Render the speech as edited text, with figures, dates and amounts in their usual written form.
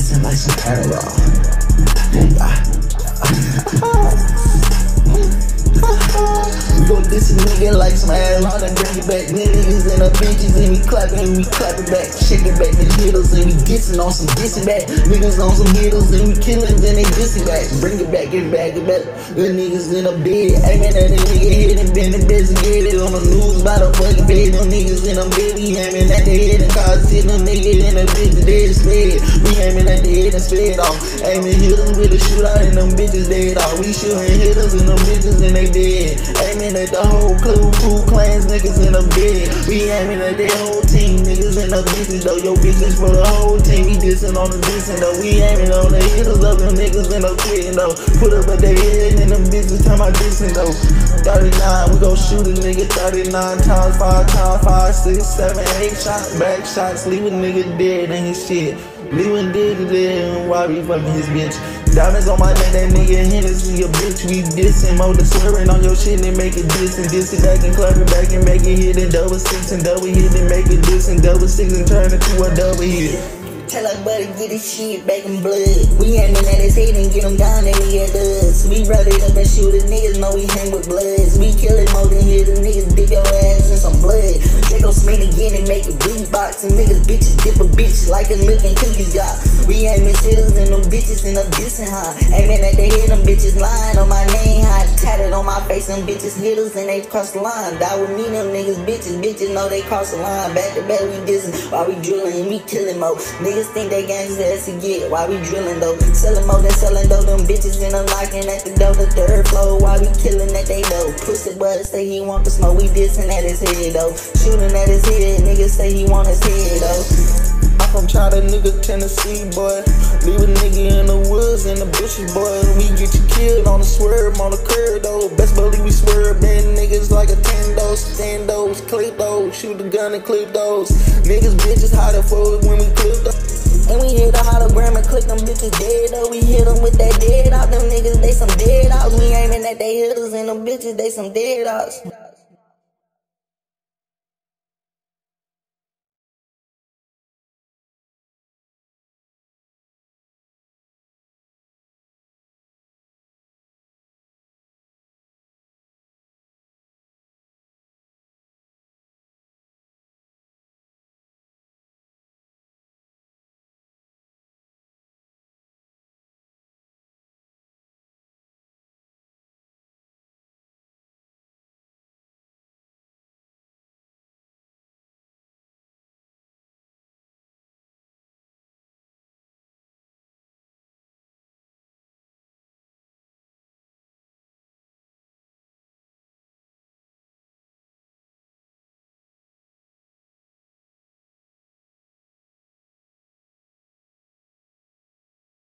dissing like some Adderall. We gon' diss a nigga like some Adderall and bring it back. Niggas and the bitches and we clapping back, shaking back the hitters and we dissing on some dissing back. Niggas on some hitters and we killing, then they dissing back. Bring it back, get back, get back. The niggas in the bed, aiming at the nigga head and been investigated on the news by the fucking bed. Them niggas in the bed, we aiming at the head and cause it. Them niggas in the bitch dead sped. We aiming at the head and sped off. Aiming hitters with a shootout and them bitches dead off. We shooting hitters and them bitches and they dead. Aiming at the whole crew clans, niggas in the bed. We aiming at the whole team, niggas in the bitches though. Yo bitches for the whole team, we dissing on the dissing though. We aiming on the hitters of them niggas in the quitting though. Put up at their head and them bitches time I dissing though. 39, we gon' shoot a nigga 39 times, 5 times, 5, 6, 7, 8 shots, back shots, leave a nigga dead and his shit. Leave him dead, why we fucking his bitch? Diamonds on my neck, that nigga Hennessy a bitch. We dissing, more than swearing on your shit and make it diss it back and clap it back and make it hit and double six and double hit and make it diss and double six and turn it to a double hit. Tell our buddy get his shit back in blood. We aiming at his head and get him down and we at us. We run it up and shoot it, niggas know we hang with bloods. We killin' more than hitters, niggas dip your ass in some blood. They gon' spin again and make a beat box and niggas bitches dip a bitch like a milk and cookies got. We aiming hitters and them bitches in the dissing high. Aiming at the head, them bitches lying on my name high. Tatted on my face, them bitches hitters and they cross the line. Die with me, them niggas bitches know they cross the line. Back to back we dissing while we drillin' and we killin' more. Niggas think they gangs ass to get while we drillin' though. Sellin' more than sellin' though. Them bitches in the knocking at the door, the third floor while we killin' that they know. Pussy butter say he want the smoke, we dissin' at his head though. Shootin' at his head, niggas say he want his head though. I'm from China, nigga, Tennessee, boy. Leave a nigga in the woods, in the bushes, boy. We get you killed on the swerve, on the curb, though. Best believe we swerve, bend niggas like a stand those, clip those, shoot the gun and clip those. Niggas, bitches, how the fuck when we clip those. And we hit a hologram and click them bitches dead though. We hit them with that dead out. Them niggas, they some dead outs. We aiming at they hitters and them bitches, they some dead outs.